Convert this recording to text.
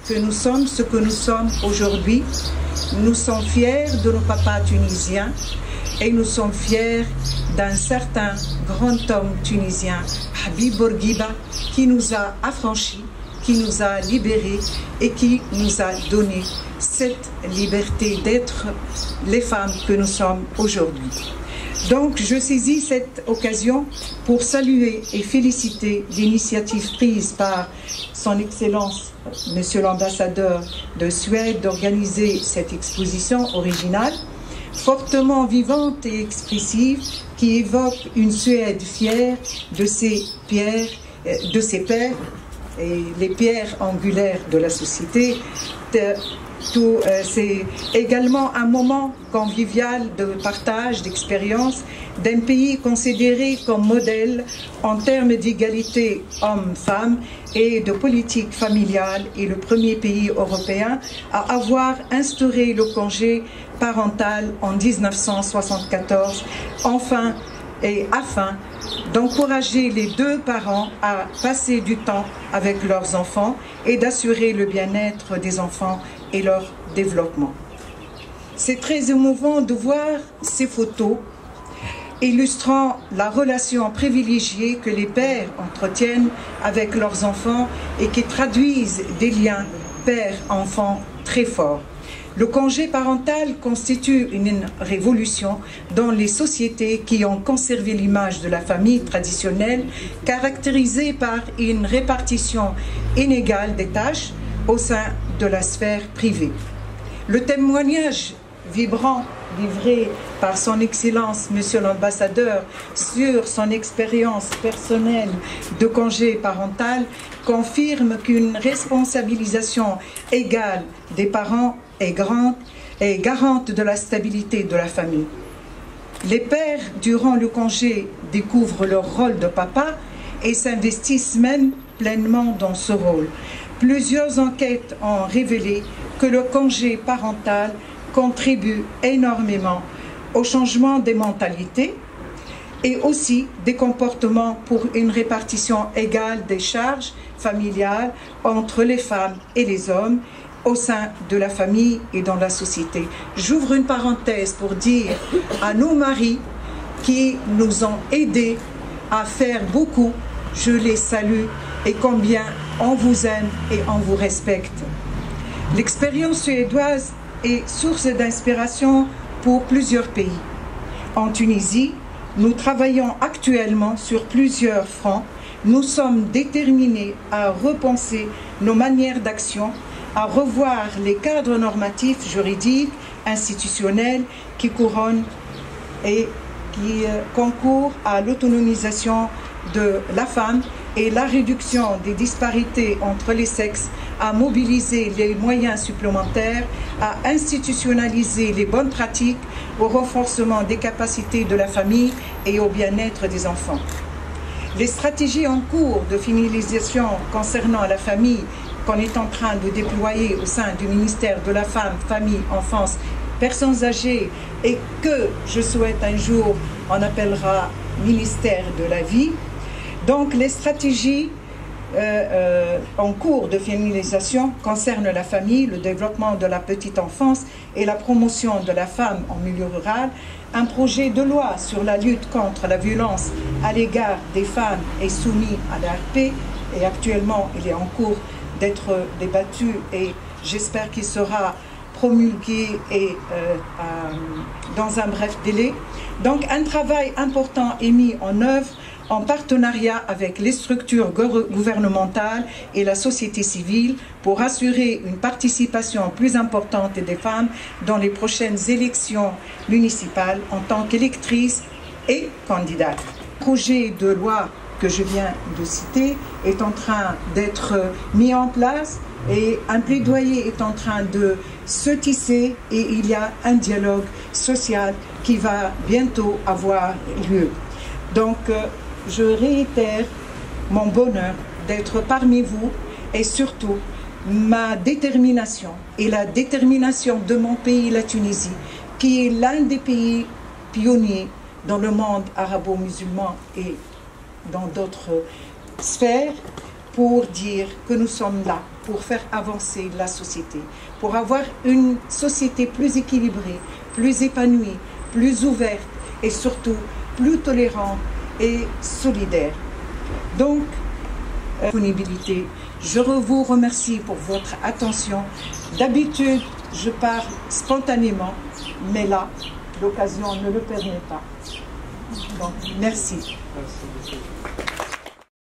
que nous sommes ce que nous sommes aujourd'hui. Nous sommes fiers de nos papas tunisiens et nous sommes fiers d'un certain grand homme tunisien, Habib Bourguiba, qui nous a affranchis, qui nous a libérés et qui nous a donné cette liberté d'être les femmes que nous sommes aujourd'hui. Donc, je saisis cette occasion pour saluer et féliciter l'initiative prise par son Excellence, Monsieur l'ambassadeur de Suède, d'organiser cette exposition originale, fortement vivante et expressive, qui évoque une Suède fière de ses pierres, de ses pères, et les pierres angulaires de la société. C'est également un moment convivial de partage, d'expérience d'un pays considéré comme modèle en termes d'égalité hommes-femmes et de politique familiale, et le premier pays européen à avoir instauré le congé parental en 1974, afin d'encourager les deux parents à passer du temps avec leurs enfants et d'assurer le bien-être des enfants et leur développement. C'est très émouvant de voir ces photos illustrant la relation privilégiée que les pères entretiennent avec leurs enfants et qui traduisent des liens père-enfant très forts. Le congé parental constitue une révolution dans les sociétés qui ont conservé l'image de la famille traditionnelle, caractérisée par une répartition inégale des tâches au sein de la sphère privée. Le témoignage vibrant livré par son Excellence, Monsieur l'ambassadeur, sur son expérience personnelle de congé parental confirme qu'une responsabilisation égale des parents est grande et garante de la stabilité de la famille. Les pères, durant le congé, découvrent leur rôle de papa et s'investissent même pleinement dans ce rôle. Plusieurs enquêtes ont révélé que le congé parental contribue énormément au changement des mentalités et aussi des comportements pour une répartition égale des charges familiales entre les femmes et les hommes au sein de la famille et dans la société. J'ouvre une parenthèse pour dire à nos maris qui nous ont aidés à faire beaucoup, je les salue et combien on vous aime et on vous respecte. L'expérience suédoise est source d'inspiration pour plusieurs pays. En Tunisie, nous travaillons actuellement sur plusieurs fronts. Nous sommes déterminés à repenser nos manières d'action, à revoir les cadres normatifs, juridiques, institutionnels qui couronnent et qui concourent à l'autonomisation de la femme et la réduction des disparités entre les sexes, à mobiliser les moyens supplémentaires, à institutionnaliser les bonnes pratiques au renforcement des capacités de la famille et au bien-être des enfants. Les stratégies en cours de féminisation concernant la famille qu'on est en train de déployer au sein du ministère de la Femme, Famille, Enfance, Personnes âgées et que je souhaite un jour on appellera ministère de la vie. Donc les stratégies en cours de féminisation concernent la famille, le développement de la petite enfance et la promotion de la femme en milieu rural. Un projet de loi sur la lutte contre la violence à l'égard des femmes est soumis à l'ARP et actuellement il est en cours d'être débattu et j'espère qu'il sera promulgué et dans un bref délai. Donc un travail important est mis en œuvre en partenariat avec les structures gouvernementales et la société civile pour assurer une participation plus importante des femmes dans les prochaines élections municipales en tant qu'électrices et candidates. Le projet de loi que je viens de citer est en train d'être mis en place et un plaidoyer est en train de se tisser et il y a un dialogue social qui va bientôt avoir lieu. Donc, je réitère mon bonheur d'être parmi vous et surtout ma détermination et la détermination de mon pays, la Tunisie, qui est l'un des pays pionniers dans le monde arabo-musulman et dans d'autres sphères, pour dire que nous sommes là pour faire avancer la société, pour avoir une société plus équilibrée, plus épanouie, plus ouverte et surtout plus tolérante et solidaire. Donc, disponibilité, je vous remercie pour votre attention. D'habitude, je parle spontanément, mais là, l'occasion ne le permet pas. Donc, merci. Merci beaucoup.